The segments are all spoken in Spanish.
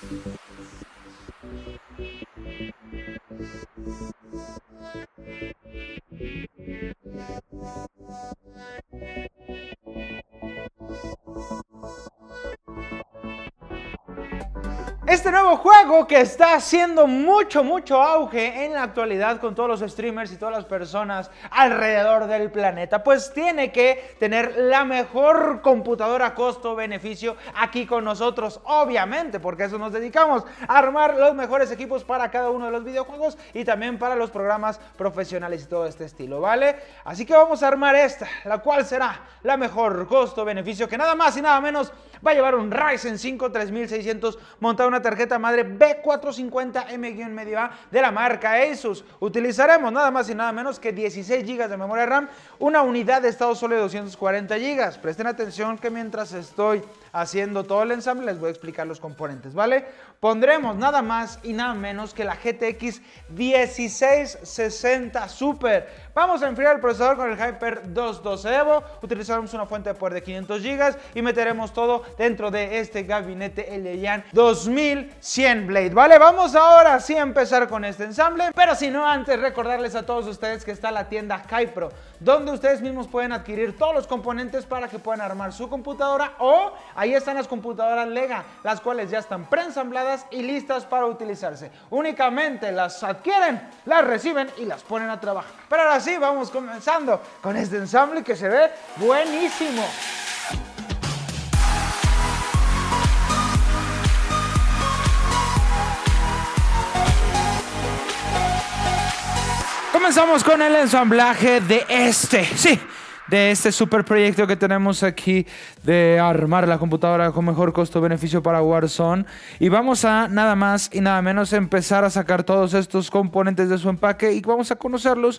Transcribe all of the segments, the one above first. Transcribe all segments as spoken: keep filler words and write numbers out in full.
Este nuevo juego que está haciendo mucho, mucho auge en la actualidad con todos los streamers y todas las personas alrededor del planeta, pues tiene que tener la mejor computadora costo-beneficio aquí con nosotros, obviamente, porque a eso nos dedicamos, a armar los mejores equipos para cada uno de los videojuegos y también para los programas profesionales y todo este estilo, ¿vale? Así que vamos a armar esta, la cual será la mejor costo-beneficio, que nada más y nada menos va a llevar un Ryzen cinco tres mil seiscientos montado en una tarjeta madre B cuatrocientos cincuenta M A de la marca Asus. Utilizaremos nada más y nada menos que dieciséis gigas de memoria RAM, una unidad de estado sólido de doscientos cuarenta gigas. Presten atención que mientras estoy haciendo todo el ensamble les voy a explicar los componentes, ¿vale? Pondremos nada más y nada menos que la G T X dieciséis sesenta Super. Vamos a enfriar el procesador con el Hyper doscientos doce Evo, utilizaremos una fuente de poder de quinientos gigas y meteremos todo dentro de este gabinete Eleyan dos mil cien Blade, ¿vale? Vamos ahora sí a empezar con este ensamble, pero si no, antes recordarles a todos ustedes que está la tienda Kypro, donde ustedes mismos pueden adquirir todos los componentes para que puedan armar su computadora, o ahí están las computadoras Lega, las cuales ya están preensambladas y listas para utilizarse. Únicamente las adquieren, las reciben y las ponen a trabajar. Pero ahora sí, vamos comenzando con este ensamble que se ve buenísimo. Comenzamos con el ensamblaje de este, sí, de este super proyecto que tenemos aquí de armar la computadora con mejor costo-beneficio para Warzone. Y vamos a nada más y nada menos empezar a sacar todos estos componentes de su empaque y vamos a conocerlos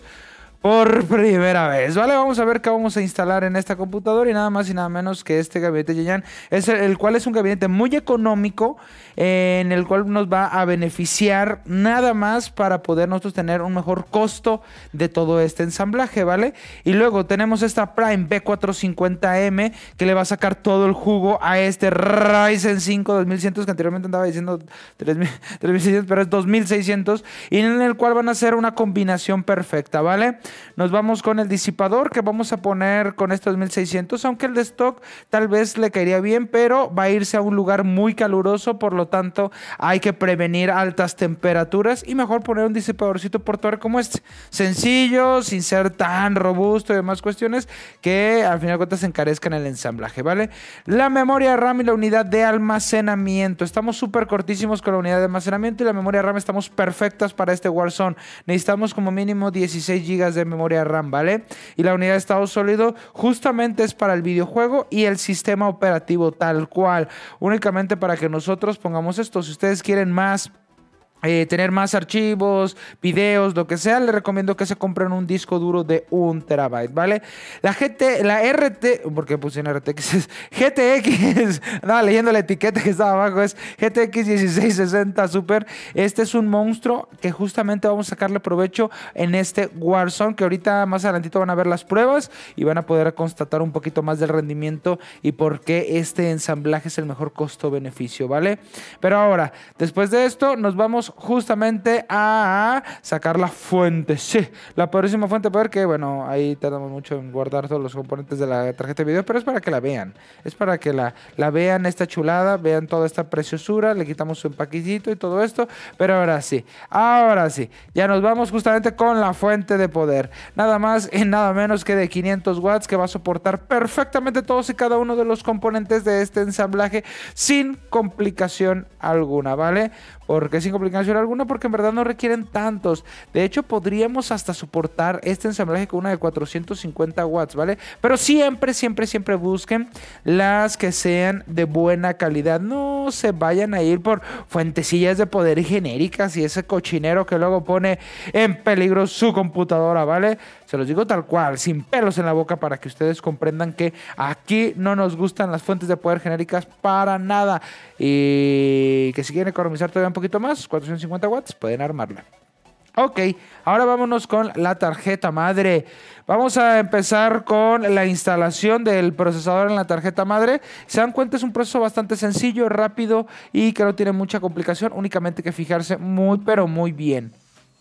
por primera vez, ¿vale? Vamos a ver qué vamos a instalar en esta computadora y nada más y nada menos que este gabinete Eleyan, es el, el cual es un gabinete muy económico, eh, en el cual nos va a beneficiar nada más para poder nosotros tener un mejor costo de todo este ensamblaje, ¿vale? Y luego tenemos esta Prime B cuatrocientos cincuenta M que le va a sacar todo el jugo a este Ryzen cinco dos mil cien, que anteriormente andaba diciendo tres mil seiscientos, pero es dos mil seiscientos, y en el cual van a hacer una combinación perfecta, ¿vale? Nos vamos con el disipador que vamos a poner con estos mil seiscientos, aunque el de stock tal vez le caería bien, pero va a irse a un lugar muy caluroso, por lo tanto hay que prevenir altas temperaturas y mejor poner un disipadorcito portuario como este, sencillo, sin ser tan robusto y demás cuestiones que al final de cuentas encarezcan el ensamblaje, ¿vale? La memoria RAM y la unidad de almacenamiento, estamos súper cortísimos con la unidad de almacenamiento y la memoria RAM estamos perfectas para este Warzone, necesitamos como mínimo dieciséis gigas de memoria RAM, ¿vale? Y la unidad de estado sólido justamente es para el videojuego y el sistema operativo tal cual, únicamente para que nosotros pongamos esto. Si ustedes quieren más Eh, tener más archivos, videos, lo que sea, les recomiendo que se compren un disco duro de un terabyte, ¿vale? La G T, la R T, porque puse en R T X, es G T X, andaba leyendo la etiqueta que estaba abajo, es G T X dieciséis sesenta Super. Este es un monstruo que justamente vamos a sacarle provecho en este Warzone, que ahorita más adelantito van a ver las pruebas y van a poder constatar un poquito más del rendimiento y por qué este ensamblaje es el mejor costo-beneficio, ¿vale? Pero ahora, después de esto, nos vamos justamente a sacar la fuente, sí, la poderísima fuente de poder, que bueno, ahí tardamos mucho en guardar todos los componentes de la tarjeta de video, pero es para que la vean, es para que la, la vean esta chulada, vean toda esta preciosura, le quitamos su empaquetito y todo esto, pero ahora sí, ahora sí, ya nos vamos justamente con la fuente de poder, nada más y nada menos que de quinientos watts, que va a soportar perfectamente todos y cada uno de los componentes de este ensamblaje sin complicación alguna, ¿vale? ¿Por qué sin complicación alguna? Porque en verdad no requieren tantos. De hecho, podríamos hasta soportar este ensamblaje con una de cuatrocientos cincuenta watts, ¿vale? Pero siempre, siempre, siempre busquen las que sean de buena calidad. No se vayan a ir por fuentecillas de poder genéricas y ese cochinero que luego pone en peligro su computadora, ¿vale? Se los digo tal cual, sin pelos en la boca, para que ustedes comprendan que aquí no nos gustan las fuentes de poder genéricas para nada. Y que si quieren economizar todavía un poquito más, cuatrocientos cincuenta watts, pueden armarla. Ok, ahora vámonos con la tarjeta madre. Vamos a empezar con la instalación del procesador en la tarjeta madre. Se dan cuenta, es un proceso bastante sencillo, rápido y que no tiene mucha complicación. Únicamente hay que fijarse muy, pero muy bien.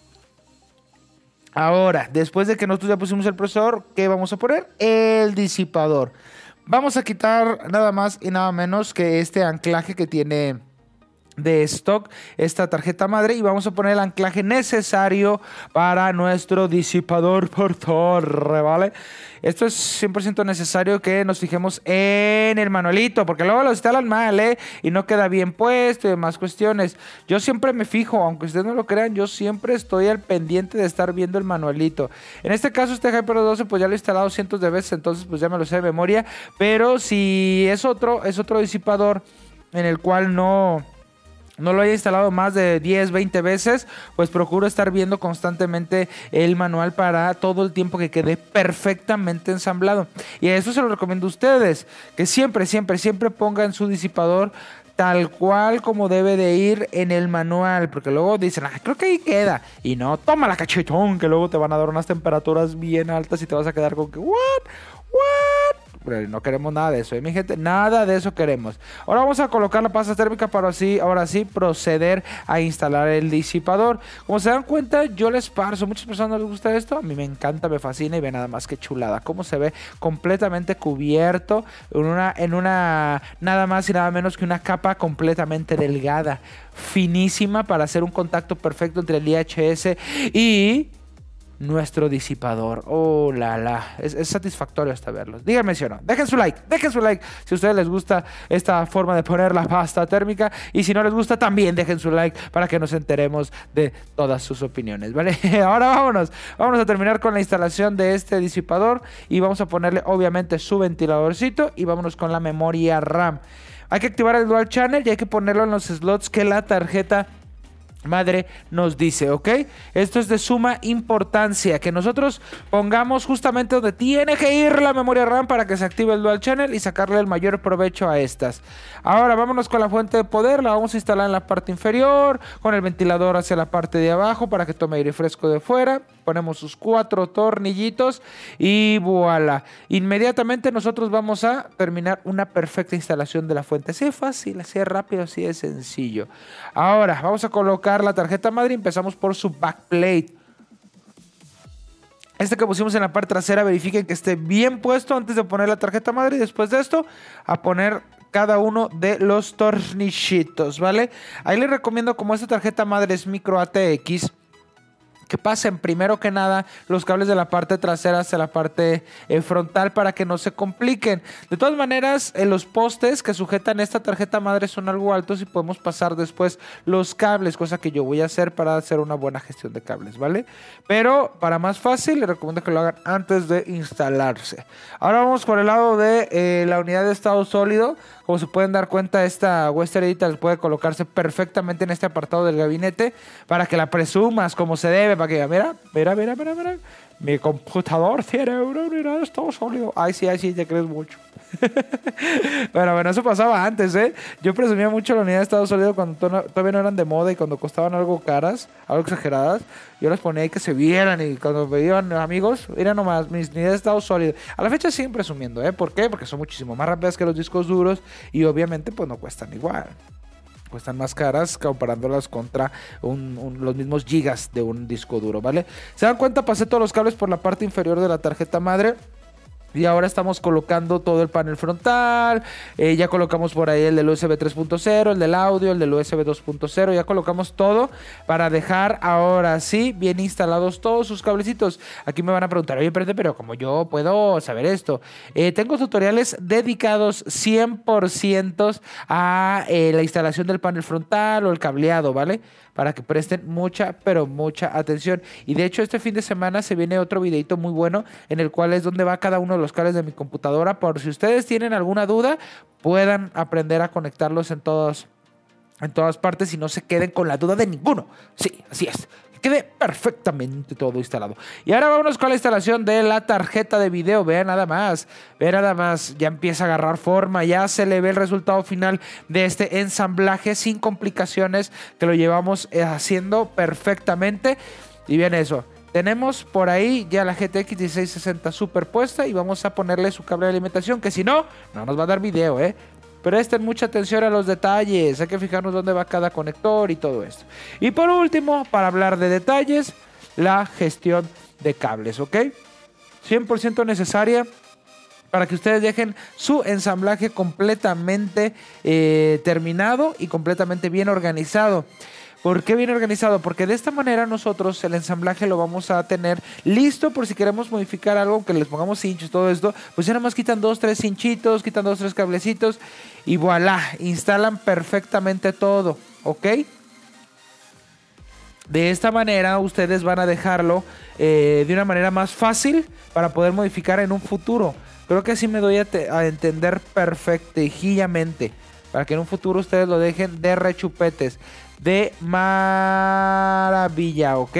Ahora, después de que nosotros ya pusimos el procesador, ¿qué vamos a poner? El disipador. Vamos a quitar nada más y nada menos que este anclaje que tiene de stock esta tarjeta madre y vamos a poner el anclaje necesario para nuestro disipador por torre, ¿vale? Esto es cien por ciento necesario que nos fijemos en el manualito, porque luego lo instalan mal, ¿eh? Y no queda bien puesto y demás cuestiones. Yo siempre me fijo, aunque ustedes no lo crean, yo siempre estoy al pendiente de estar viendo el manualito. En este caso, este Hyper doce, pues ya lo he instalado cientos de veces, entonces pues ya me lo sé de memoria. Pero si es otro, es otro disipador en el cual no... no lo haya instalado más de diez, veinte veces, pues procuro estar viendo constantemente el manual para todo el tiempo que quede perfectamente ensamblado. Y a eso se lo recomiendo a ustedes, que siempre, siempre, siempre pongan su disipador tal cual como debe de ir en el manual, porque luego dicen, ah, creo que ahí queda. Y no, toma la cachetón, que luego te van a dar unas temperaturas bien altas y te vas a quedar con que, ¿what? ¿What? Pero no queremos nada de eso, ¿eh, mi gente? Nada de eso queremos. Ahora vamos a colocar la pasta térmica para así, ahora sí proceder a instalar el disipador. Como se dan cuenta, yo les esparzo. Muchas personas no les gusta esto. A mí me encanta, me fascina y ve nada más que chulada. Cómo se ve completamente cubierto en una, en una nada más y nada menos que una capa completamente delgada, finísima para hacer un contacto perfecto entre el I H S y nuestro disipador. Oh, la, la. Es, es satisfactorio hasta verlos. Díganme si o no. Dejen su like. Dejen su like si a ustedes les gusta esta forma de poner la pasta térmica. Y si no les gusta, también dejen su like para que nos enteremos de todas sus opiniones, ¿vale? Ahora vámonos. Vamos a terminar con la instalación de este disipador. Y vamos a ponerle, obviamente, su ventiladorcito. Y vámonos con la memoria RAM. Hay que activar el Dual Channel y hay que ponerlo en los slots que la tarjeta madre nos dice, ¿ok? Esto es de suma importancia, que nosotros pongamos justamente donde tiene que ir la memoria RAM para que se active el Dual Channel y sacarle el mayor provecho a estas. Ahora vámonos con la fuente de poder, la vamos a instalar en la parte inferior, con el ventilador hacia la parte de abajo para que tome aire fresco de fuera. Ponemos sus cuatro tornillitos y voilà. Inmediatamente nosotros vamos a terminar una perfecta instalación de la fuente. Así de fácil, así de rápido, así de sencillo. Ahora vamos a colocar la tarjeta madre y empezamos por su backplate. Este que pusimos en la parte trasera, verifiquen que esté bien puesto antes de poner la tarjeta madre y después de esto a poner cada uno de los tornillitos, ¿vale? Ahí les recomiendo, como esta tarjeta madre es micro A T X, que pasen primero que nada los cables de la parte trasera hacia la parte eh, frontal para que no se compliquen. De todas maneras, eh, los postes que sujetan esta tarjeta madre son algo altos y podemos pasar después los cables, cosa que yo voy a hacer para hacer una buena gestión de cables, ¿vale? Pero para más fácil, les recomiendo que lo hagan antes de instalarse. Ahora vamos por el lado de eh, la unidad de estado sólido. Como se pueden dar cuenta, esta Western Digital puede colocarse perfectamente en este apartado del gabinete para que la presumas como se debe, para que mira, mira, mira, mira, mira, mi computador tiene una unidad de estado sólido. Ay, sí, ay, sí, te crees mucho. Bueno, bueno, eso pasaba antes, ¿eh? Yo presumía mucho la unidad de estado sólido cuando to todavía no eran de moda y cuando costaban algo caras, algo exageradas. Yo las ponía ahí que se vieran y cuando me iban amigos, era nomás mis unidades de estado sólido. A la fecha siguen presumiendo, ¿eh? ¿Por qué? Porque son muchísimo más rápidas que los discos duros y obviamente pues no cuestan igual. Cuestan más caras comparándolas contra un, un, los mismos gigas de un disco duro, ¿vale? ¿Se dan cuenta? Pasé todos los cables por la parte inferior de la tarjeta madre. Y ahora estamos colocando todo el panel frontal. Eh, ya colocamos por ahí el del U S B tres punto cero, el del audio, el del U S B dos punto cero. Ya colocamos todo para dejar ahora sí bien instalados todos sus cablecitos. Aquí me van a preguntar, oye, espérate, pero ¿cómo yo puedo saber esto? Eh, tengo tutoriales dedicados cien por ciento a eh, la instalación del panel frontal o el cableado, ¿vale? Para que presten mucha, pero mucha atención. Y de hecho este fin de semana se viene otro videito muy bueno en el cual es donde va cada uno de los cables de mi computadora. Por si ustedes tienen alguna duda, puedan aprender a conectarlos en todos, en todas partes y no se queden con la duda de ninguno. Sí, así es. Quede perfectamente todo instalado. Y ahora vámonos con la instalación de la tarjeta de video. Vean nada más, vean nada más, ya empieza a agarrar forma, ya se le ve el resultado final de este ensamblaje sin complicaciones, que lo llevamos haciendo perfectamente. Y bien eso. Tenemos por ahí ya la G T X dieciséis sesenta superpuesta y vamos a ponerle su cable de alimentación, que si no, no nos va a dar video, ¿eh? Presten mucha atención a los detalles, hay que fijarnos dónde va cada conector y todo esto. Y por último, para hablar de detalles, la gestión de cables, ¿ok? cien por ciento necesaria para que ustedes dejen su ensamblaje completamente eh, terminado y completamente bien organizado. ¿Por qué bien organizado? Porque de esta manera nosotros el ensamblaje lo vamos a tener listo por si queremos modificar algo, que les pongamos cinchos, todo esto, pues ya nada más quitan dos, tres cinchitos, quitan dos, tres cablecitos y voilà, instalan perfectamente todo, ¿ok? De esta manera ustedes van a dejarlo eh, de una manera más fácil para poder modificar en un futuro. Creo que así me doy a, a entender perfectamente, para que en un futuro ustedes lo dejen de rechupetes. De maravilla, ¿ok?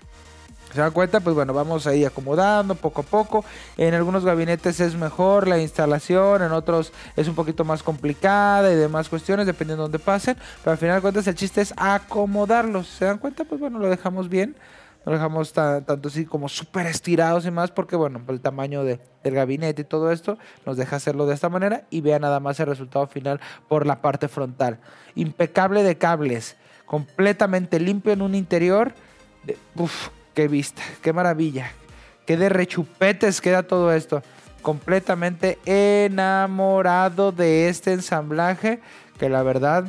¿Se dan cuenta? Pues bueno, vamos ahí acomodando poco a poco. En algunos gabinetes es mejor la instalación, en otros es un poquito más complicada y demás cuestiones, dependiendo de dónde pasen. Pero al final de cuentas el chiste es acomodarlos. ¿Se dan cuenta? Pues bueno, lo dejamos bien. Lo dejamos tanto así como súper estirados y más, porque bueno, el tamaño de, del gabinete y todo esto nos deja hacerlo de esta manera. Y vean nada más el resultado final por la parte frontal. Impecable de cables. Completamente limpio en un interior. De, uf, qué vista, qué maravilla. Qué de rechupetes queda todo esto. Completamente enamorado de este ensamblaje, que la verdad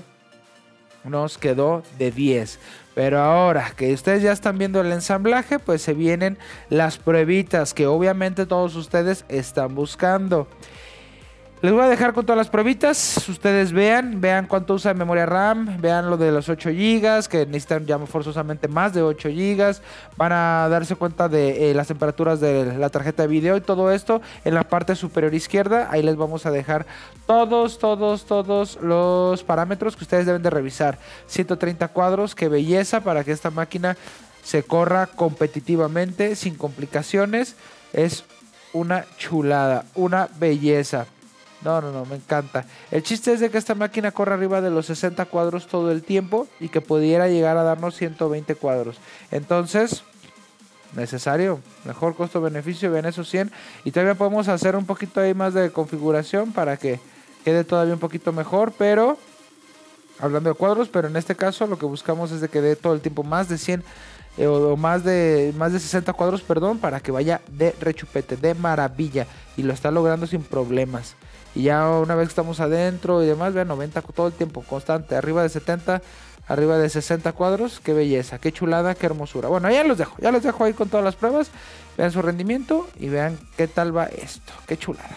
nos quedó de diez. Pero ahora que ustedes ya están viendo el ensamblaje, pues se vienen las pruebitas que obviamente todos ustedes están buscando. Les voy a dejar con todas las pruebitas. Ustedes vean, vean cuánto usa de memoria RAM, vean lo de los ocho gigas, que necesitan ya forzosamente más de ocho gigas. Van a darse cuenta de eh, las temperaturas de la tarjeta de video y todo esto en la parte superior izquierda. Ahí les vamos a dejar todos, todos, todos los parámetros que ustedes deben de revisar. ciento treinta cuadros, qué belleza, para que esta máquina se corra competitivamente, sin complicaciones. Es una chulada, una belleza. No, no, no, me encanta. El chiste es de que esta máquina corra arriba de los sesenta cuadros todo el tiempo y que pudiera llegar a darnos ciento veinte cuadros. Entonces, necesario, mejor costo-beneficio, ven esos cien. Y todavía podemos hacer un poquito ahí más de configuración para que quede todavía un poquito mejor, pero hablando de cuadros, pero en este caso lo que buscamos es de que dé todo el tiempo más de cien eh, o más de, más de sesenta cuadros, perdón, para que vaya de rechupete, de maravilla. Y lo está logrando sin problemas. Y ya una vez que estamos adentro y demás, vean, noventa todo el tiempo, constante, arriba de setenta, arriba de sesenta cuadros, qué belleza, qué chulada, qué hermosura. Bueno, ya los dejo, ya los dejo ahí con todas las pruebas, vean su rendimiento y vean qué tal va esto, qué chulada.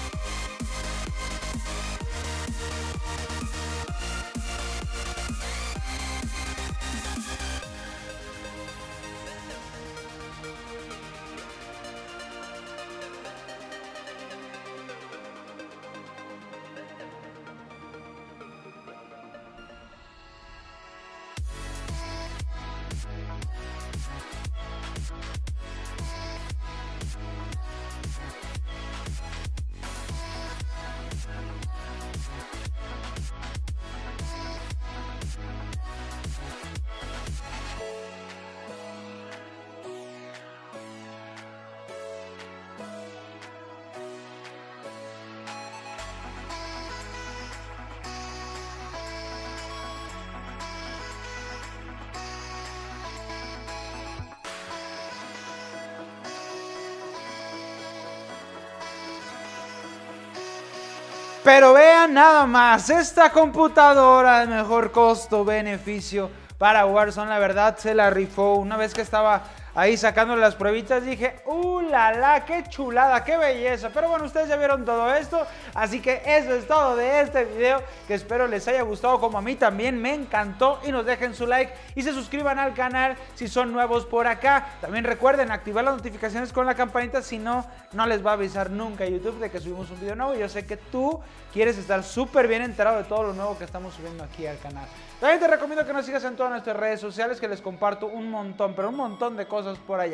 Pero vean nada más, esta computadora de mejor costo-beneficio para Warzone, la verdad se la rifó. Una vez que estaba ahí sacando las pruebitas dije, ¡uh, la, la! ¡Qué chulada! ¡Qué belleza! Pero bueno, ustedes ya vieron todo esto, así que eso es todo de este video, que espero les haya gustado como a mí también, me encantó. Y nos dejen su like y se suscriban al canal si son nuevos por acá. También recuerden activar las notificaciones con la campanita, si no, no les va a avisar nunca YouTube de que subimos un video nuevo. Yo sé que tú quieres estar súper bien enterado de todo lo nuevo que estamos subiendo aquí al canal. También te recomiendo que nos sigas en todas nuestras redes sociales, que les comparto un montón, pero un montón de cosas por allá.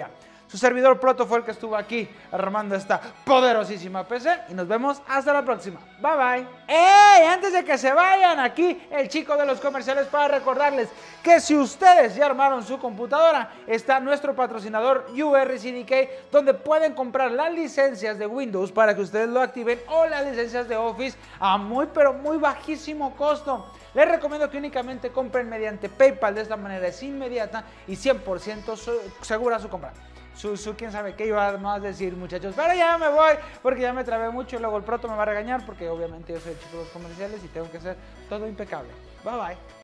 Su servidor Proto fue el que estuvo aquí armando esta poderosísima P C y nos vemos hasta la próxima. Bye bye. ¡Ey! Antes de que se vayan, aquí el chico de los comerciales para recordarles que si ustedes ya armaron su computadora, está nuestro patrocinador U R C D K, donde pueden comprar las licencias de Windows para que ustedes lo activen o las licencias de Office a muy pero muy bajísimo costo. Les recomiendo que únicamente compren mediante PayPal, de esta manera es inmediata y cien por ciento segura su compra. Su, su, quién sabe qué iba más a decir, muchachos, pero ya me voy porque ya me trabé mucho y luego el Proto me va a regañar porque obviamente yo soy el chico de los comerciales y tengo que hacer todo impecable. Bye bye.